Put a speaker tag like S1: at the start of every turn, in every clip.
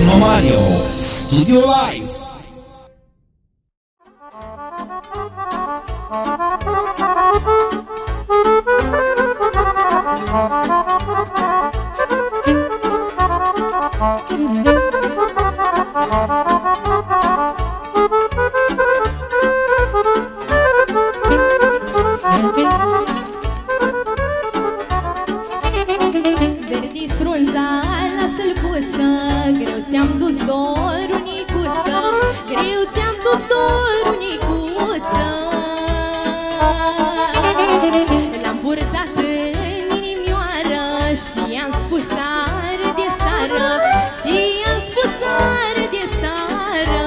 S1: Albertino Mario, Studio Live.
S2: Verdi frunza la sălcuță, greu ți-am dus dorunicuță, greu ți-am dus dorunicuță. L-am purtat în inimioară și i-am spus sară de sară, și i-am spus sară de sară.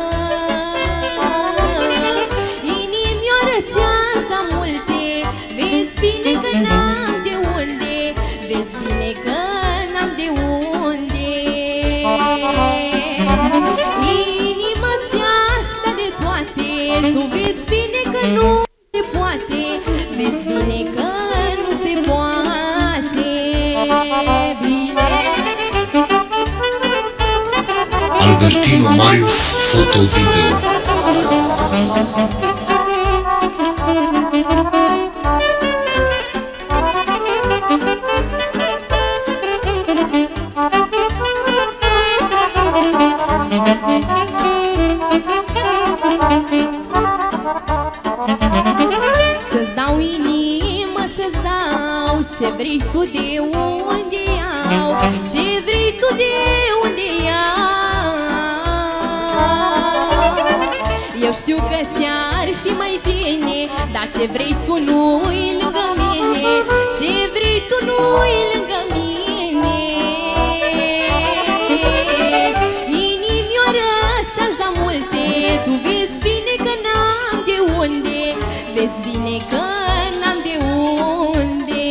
S2: Inimioară ți-aș da multe, vezi bine că n-am de unde, vezi bine că n-am de unde. Inima ți-aș da de toate, tu vezi bine că nu se poate, vezi bine că nu se poate. Bine.
S3: Albertino Marius Foto Video.
S2: Să-ți dau inimă, să-ți dau ce vrei tu de unde iau, ce vrei tu de unde iau. Eu știu că ți-ar fi mai bine, dar ce vrei tu nu-i lângă mine, ce vrei tu nu-i lângă mine. Inimioară ți-aș da multe, tu vezi bine că n-am de unde, vezi bine că n-am de unde.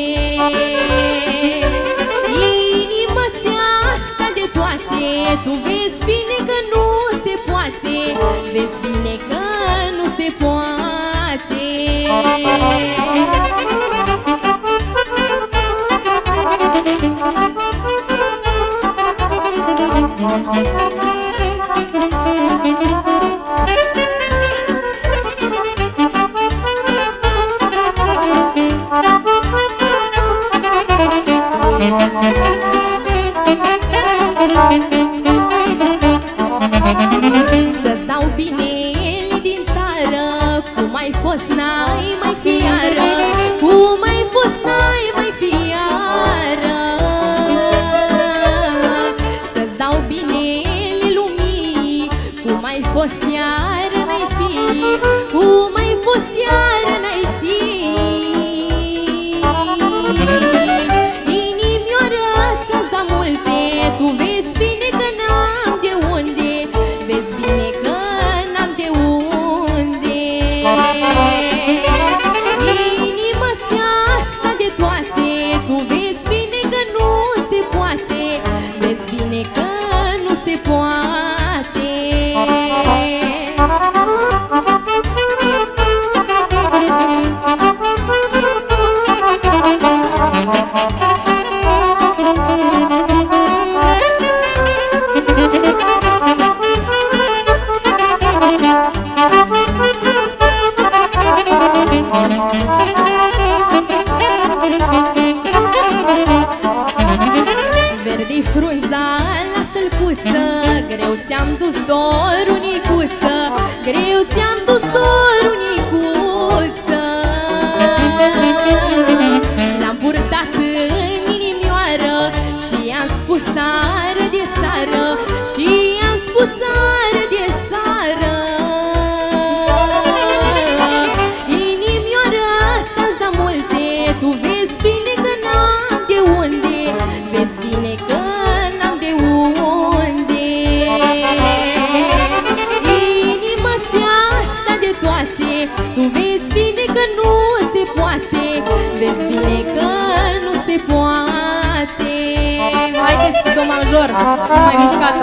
S2: Inima ți-aș da de toate, tu vezi bine că nu se poate, vezi bine că nu se poate. Să-ți dau binele din țară, cum ai fost n-ai mai fi iară, cum ai fost n-ai mai fi iară. Să-ți dau binele lumii, cum ai fost iară n-ai fi, cum ai fost iară n-ai fi. Inimioară ți-aș da multe, tu vezi bine că n-am de unde, vezi bine că n-am de unde. Inima ți-aș da de toate, tu vezi bine că nu se poate, vezi bine că nu se poate. Verde-i frunza la sălcuță, greu ți-am dus dorunicuță, greu ți-am dus dorunicuță. L-am purtat în inimioară și i-am spus sară de sară, și i-am spus sară de sară. Inimioară ți-aș da multe, tu vezi bine că n-am de unde, vezi bine că n-am de unde. Inima ți-aș da de toate, tu vezi bine că nu se poate, vezi bine că nu se poate. Haideți cu do major, mai mișcată.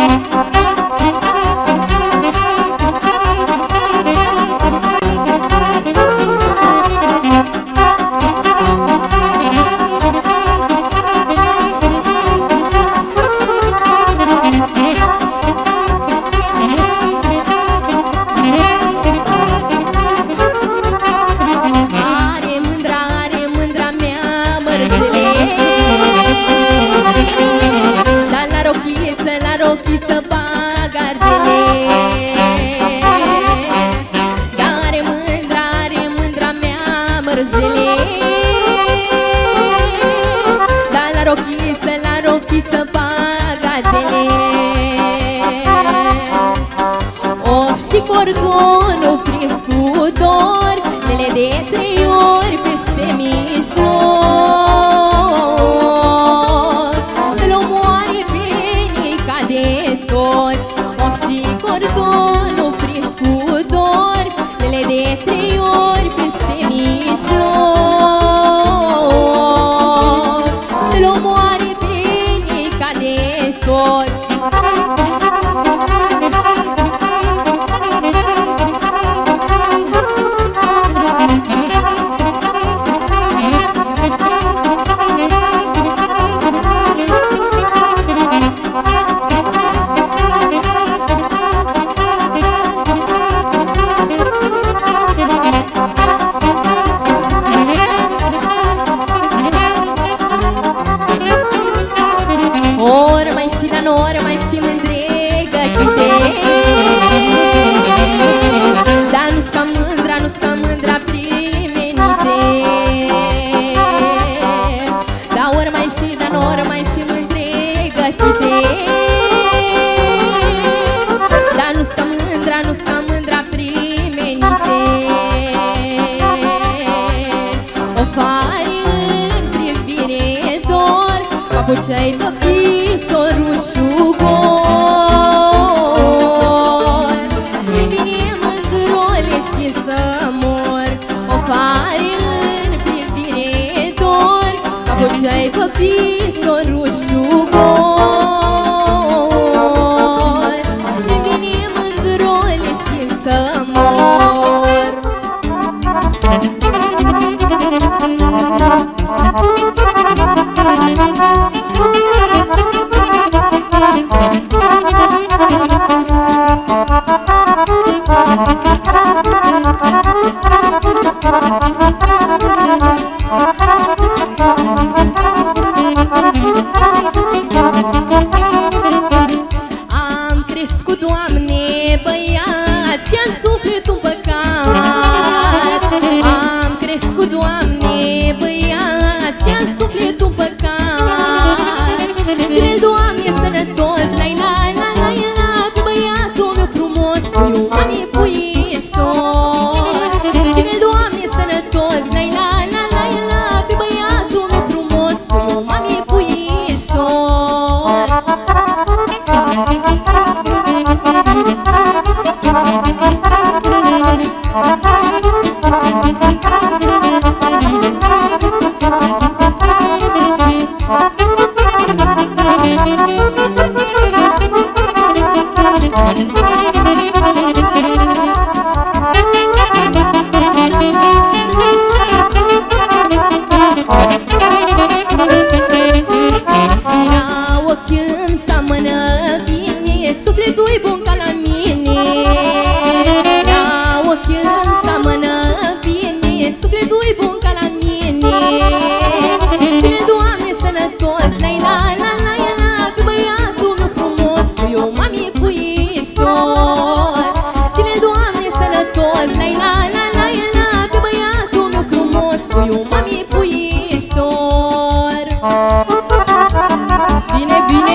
S2: la rochiță bagardele. Are mândra mea mărgele. Da, la rochiță bagardele. Of și cordonul prins cu dor, lele de 3 ori peste mijloc, să-l omoare pe Nica de tot. Of și cordonul prins cu dor, lele de 3 ori peste mijloc, să-l omoare pe Nica de tot. Ori mai fi mândregă câte, dar nu-s ca mândra primenite. Dar ori mai fi mândregă câte, dar nu-s ca mândra primenite. O fari în privire dor, papucei pe piciorul șugor. Îmi vine mândrole și să mor. O fari în privire dor, papucei pe piciorul șugor. Îmi vine mândrole și să mor. Am crescut, Doamne, băiat și-am sufletul păcat. Am crescut, Doamne, băiat și-am sufletul păcat. Ține-l, Doamne, sănătos, la-i-la, la-i-la, pe băiatul meu frumos, puiul mami puișor. Ține-l, Doamne, sănătos, la-i-la, la-i-la, pe băiatul meu frumos, puiul mami puișor. Sufletul-i bun ca la mine. La ochi îmi seamănă bine, sufletul-i bun ca la mine. Ține-l, Doamne, sănătos, la-i-la, la-i-la, pe băiatul meu frumos, puiul mami puișor. Ține-l, Doamne, sănătos, la-i-la, la-i-la, pe băiatul meu frumos, puiul mami puișor. Bine, bine!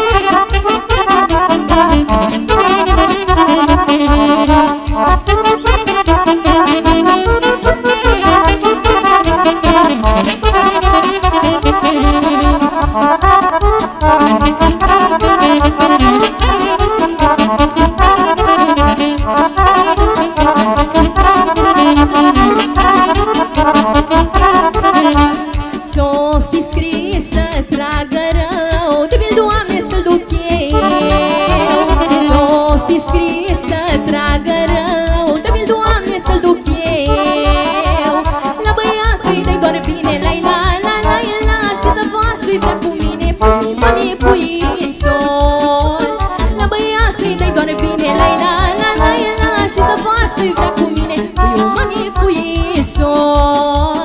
S2: Ce-o fi scris să tragă rău, te-mi, Doamne, să-l duc eu. Ce-o fi scris să tragă rău, te-mi, Doamne, să-l duc eu. La băiat să-i dai doar bine, la-i-la, la-i-la, și să faci-i vrea cu mine, puiul mami puișor. La băiat să-i dai doar bine, la-i-la, la-i-la, și să faci-i vrea cu mine, puiul mami puișor.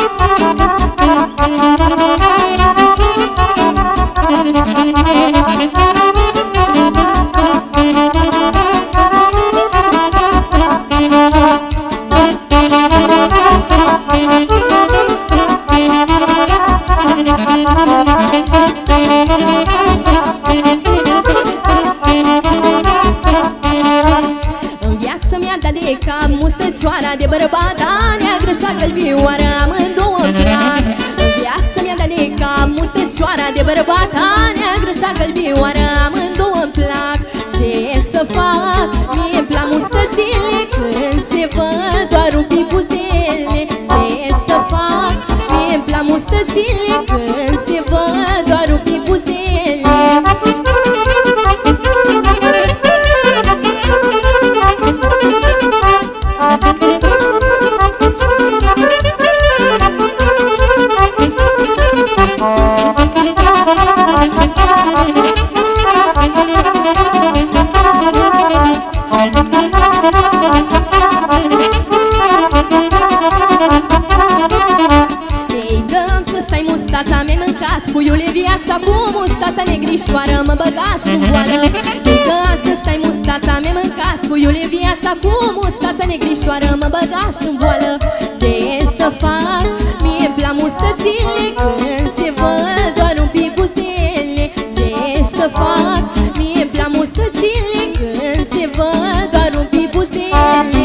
S2: Thank you. de bărbata neagră și gălbioară, amândouă-mi plac. În viața mea de necam, mustăcioara de bărbata neagră și gălbioară, amândouă-mi plac. Ce să fac? Mie-mi plac mustățile când se văd doar un pic buzele. Ce să fac? Mie-mi plac mustățile când se văd doar un pic buzele. Puiule, viața cu mustața negrișoară mă băga și-n boală. Ei că astăzi stai mustața mi-a mâncat. Puiule, viața cu mustața negrișoară mă băga și-n boală. Ce să fac? Mie-mi plac mustățile când se văd doar un pic buzele. Ce să fac? Mie-mi plac mustățile când se văd doar un pic buzele.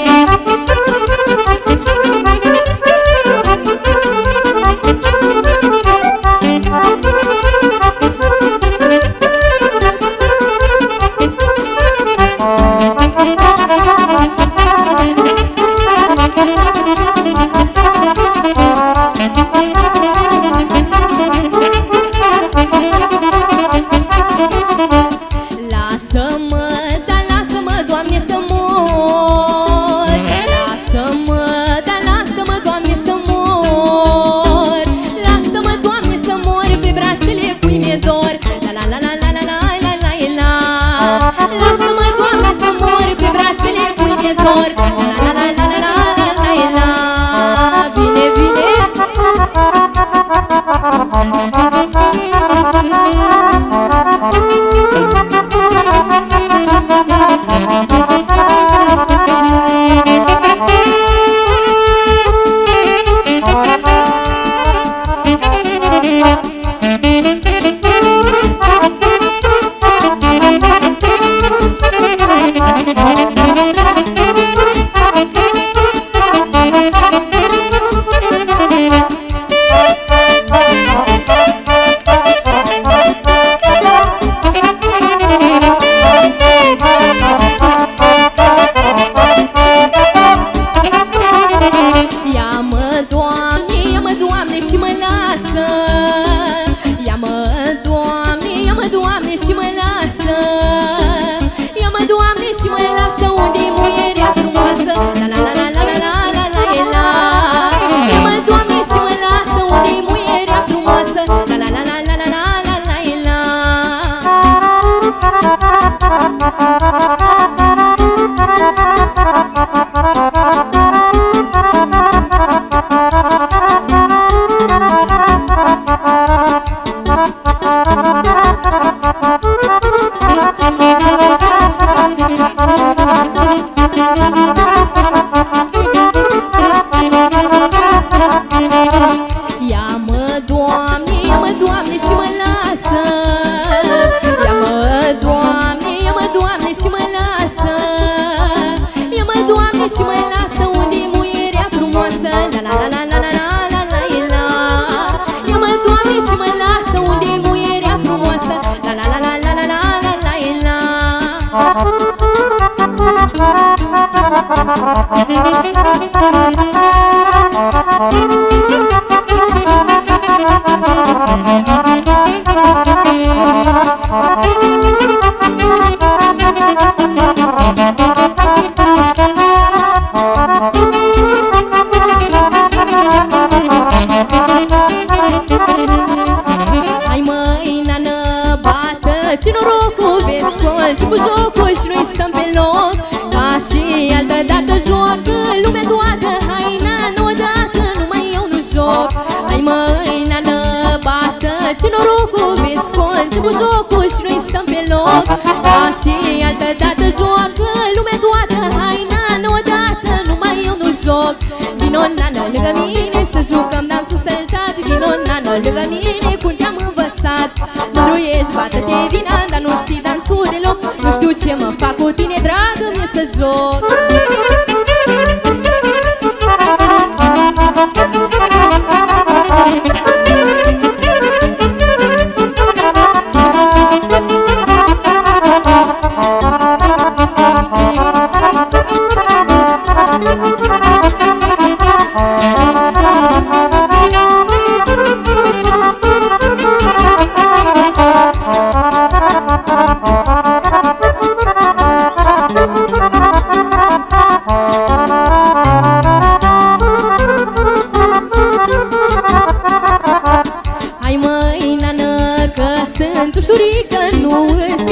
S2: Ce mă fac cu tine, dragă, mie să joc.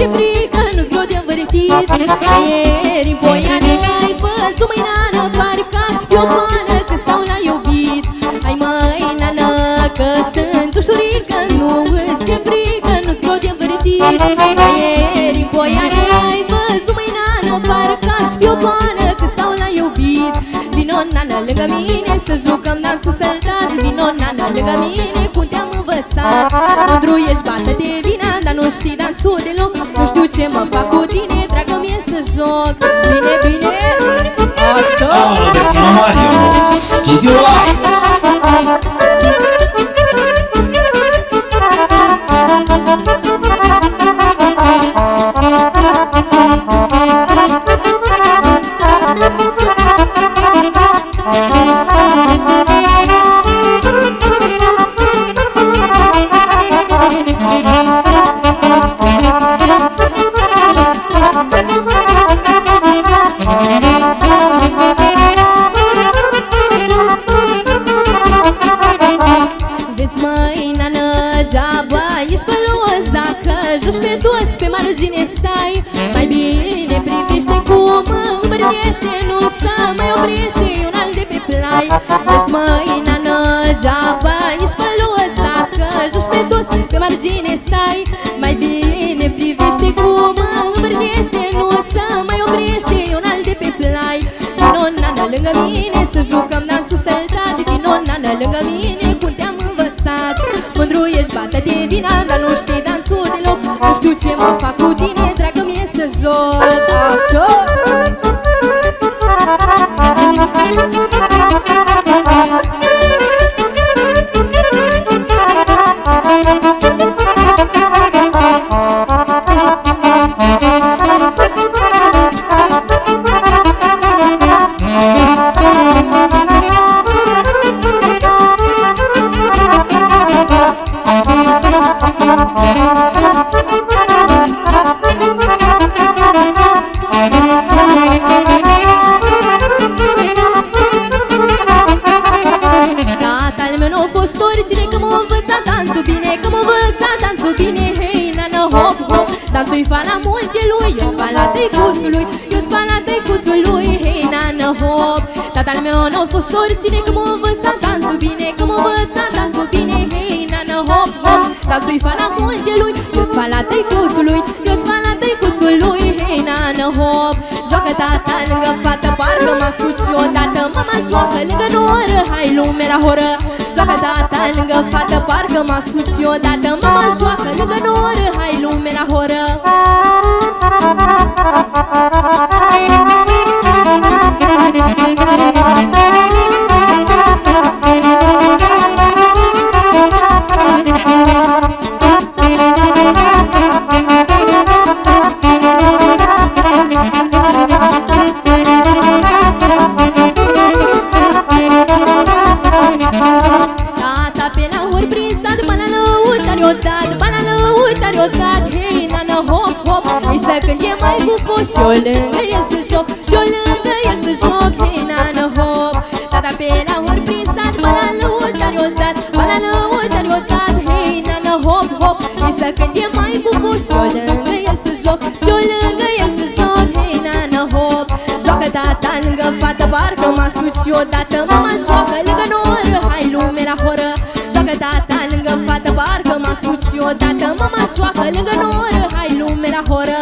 S2: ți-e frică, nu-ți greu de învârtit. Că ieri în Poiane ai văzut, măi, nană, parcă aș fi o pană că stau la iubit. Hai, măi, nană, că sunt ușurică, nu-ți fie frică, nu-ți greu de învârtit. Că ieri în Poiane ai văzut, măi, nană, parcă aș fi o pană că stau la iubit. Vino, nană, lângă mine să jucăm dansul săltat. Vino, nană, lângă mine cum te-am învățat. Mândru ești, bată-te vina, dar nu știi dansul deloc. Nu știu ce mă fac cu tine, dragă mie să joc. Bine, bine, așa.
S1: Albertino Mario, Studio Live.
S2: Vezi, măi, nană, geaba ești pălos. Dacă joci pe dos, pe margine stai. Mai bine privește cum îmbărnește, nu să mai oprește un alt de pe plai. Vezi, măi, nană, geaba ești pălos. Dacă joci pe dos, pe margine stai. Mai bine privește cum îmbărnește, nu să mai oprește un alt de pe plai. Vino, nană, lângă mine să jucăm dansul săltat. Vino, nană, lângă mine cum te-am învățat. Mândru ești, bată-te vina, dar nu știi dansul deloc. Nu știu ce mă fac cu tine, dragă mie să joc. Așa. Tatăl meu n-a fost oricine, că m-a învățat dansul bine, că m-a învățat dansul bine. Hei, nană, hop, hop, dansul-i fan la muntelui, eu-s fan la tăicuțului, eu-s fan la tăicuțului. Hei, nană, hop, tatăl meu n-a fost oricine, că m-a învățat dansul bine, că m-a învățat dansul bine. Hei, nană, hop, hop, dansul-i fan la muntelui, eu-s fan la tăicuțului, eu-s fan la tăicuțului. Hei, nană, hop, joacă tata lângă fată, parcă m-a spus și odată. Mama joacă lângă noră, hai lume la horă. Joacă tata lângă fată, parcă m-a spus și odată. Mama joacă lângă noră, hai lume la horă. Tata pe la ori prins, după la lăutari odată, după la lăutari odată. Hei, nană, hop, hop, îi să când e mai bucos și-o lângă el să joc, și-o lângă el să joc. Hei, nană, hop, tata pe la ori prins, după la lăutari odată, după la lăutari odată. Hei, nană, hop, hop, îi să când e mai bucos și-o lângă el să joc, și-o lângă el să joc. Hei, nană, hop, joacă tata lângă fată, parcă m-a spus și odată. Mama joacă lângă noră, hai lume la horă. Joacă tata lângă fată, parcă m-a spus și odată. Mama joacă lângă noră, hai lume la horă.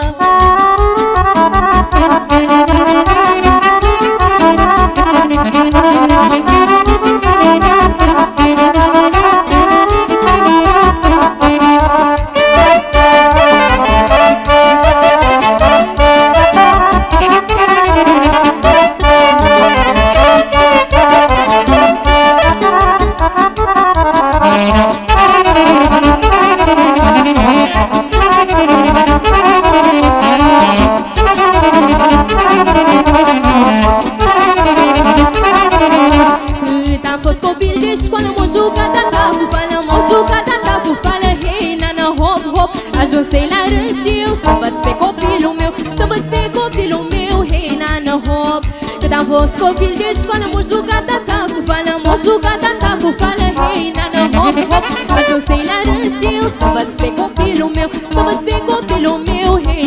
S2: Ajunsei la rând și eu să învăț pe copilul meu, să învăț pe copilul meu. Hei, nană, hop, cât am fost copil de școală, m-o jucat tata cu fală, m-o jucat tata cu fală. Hei, nană, hop, hop, ajunsei la rând și eu să învăț pe copilul meu, să învăț pe copilul meu. Hei,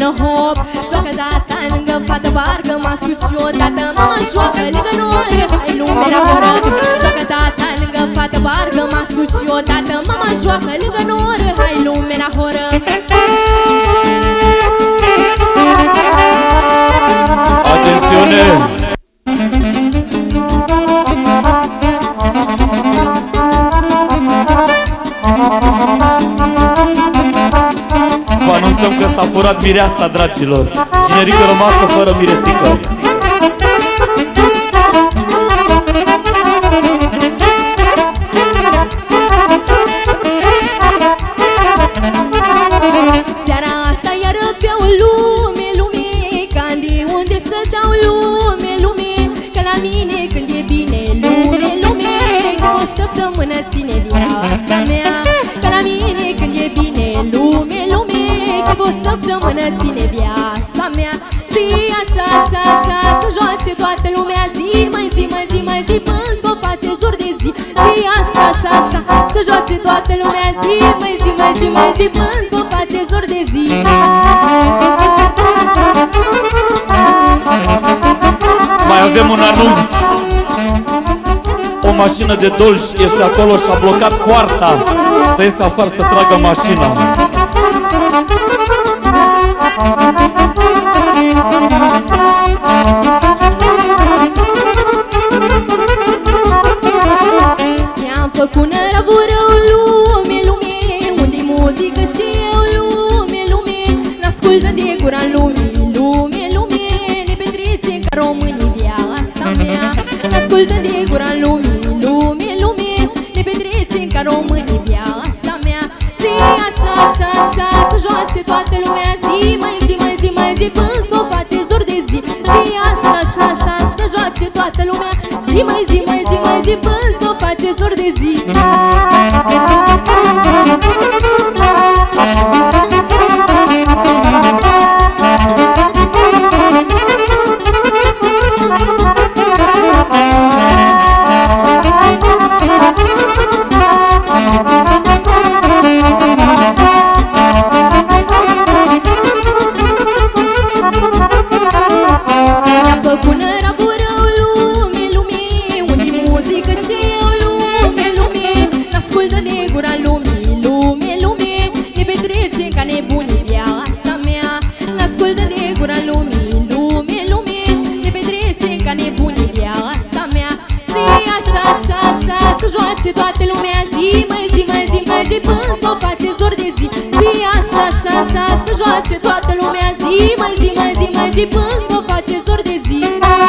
S2: dă hop. Joacă tata lângă fată, parcă m-a scurt și odată. Mama joacă lângă noi, hai lume la horă. Joacă tata lângă fată, parcă m-a scurt și odată. Mama joacă lângă noi, hai lume la horă.
S4: Atențiune! Vă anunțăm că s-a furat mireasa, dragilor. Generică rămasă fără miresică.
S2: Seara asta iară beau lume, lume, Candi, unde să dau lume, lume, că la mine când e bine, lume, lume, că o săptămână ține viața mea. Că la mine când e bine, lume, lume, că o săptămână ține viața mea. Zi așa, așa, așa, să joace toată lumea, zi mai zi, mai zi, mai zi, până s-o face zor de zi. Zi așa, așa, așa, să joace toată lumea, zi mai zi, mai zi, mai zi, până s-o face zor de zi.
S4: Mai avem un anunț. O mașină de dolci este acolo și a blocat poarta. Să iese afară să tragă mașina.
S2: Mi-am făcut năravură o lume, lume, unde-i muzică și eu, lume, lume, n-ascultă de gura lumii, lume, lume, ne petrece ca românii viața mea. N-ascultă de gura lumii, lume, lume, ne petrece ca românii viața mea. Zi așa, așa, așa, să joace toată lumea, zi mai zi, mai zi, mai zi, până s-o face zor de zi. Zi așa, așa, așa, să joace toată lumea, zi mai zi, mai zi, mai zi, până s-o face zor de zi. Mi-a făcut năravură o lume, lume, unde-i muzică și eu, lume, lume, n-ascultă de gura lumii, lume, lume, ne petrece ca nebunii viața mea. N-ascultă de gura lumii, lume, lume, ne petrece ca nebunii viața mea. Zi așa, așa, așa, să joace toată lumea, zi mai zi, mai zi, mai zi, până s-o face zor de zi. Zi așa, așa, așa, să joace toată lumea, zi mai zi, mai zi, mai zi, până s-o face zor de zi.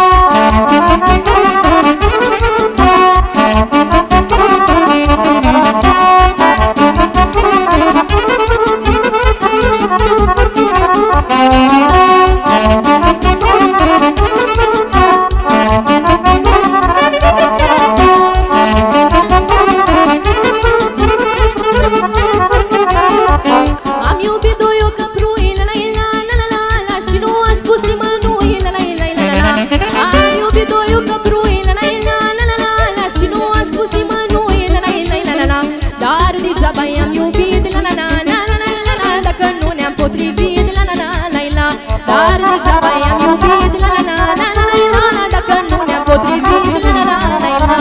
S2: Am iubit doi o căprui, la la la la la la la, și nu a spus nimănui, la la la la la la. Am iubit doi o căprui, la la la la la la la, și nu a spus nimănui, la la la la la la. Dar degeaba i-am iubit, la la la la la la la la, dacă nu ne-am potrivit, la la la la la. Dar degeaba i-am iubit, la la la la la la la, dacă nu ne-am potrivit, la la la la la.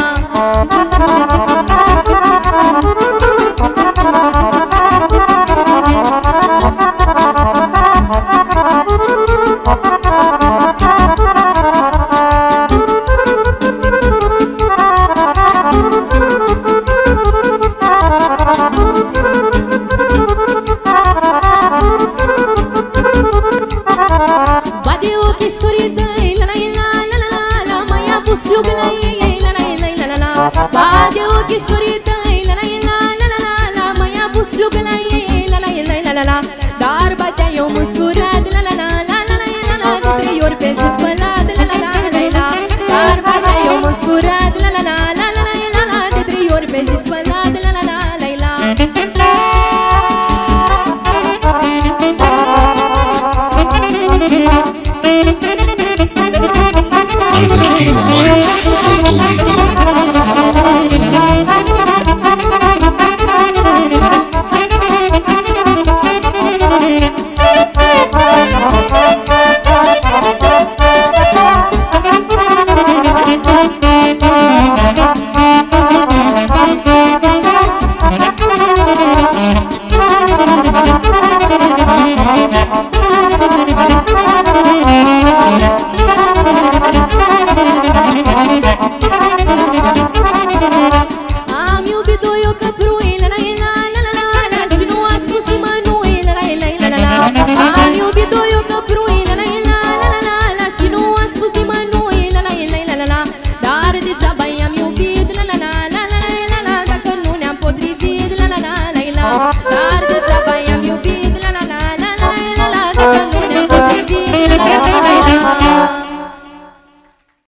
S2: Bade ochișorii tăi, la la la la la la la, mai a pus slugă la ei, la la la la la la. Bade ochișorii tăi, la la la la la la la, mai a pus slugă la ei, la la la la la la. Dar batea eu măsurat, la la la la la la la la, de 3 ori pe zi spălat, la la la la la. Dar batea eu măsurat, la la la la la la la, de 3 ori pe zi spălat, la la la la la.
S3: Albertino Marius, foto-video.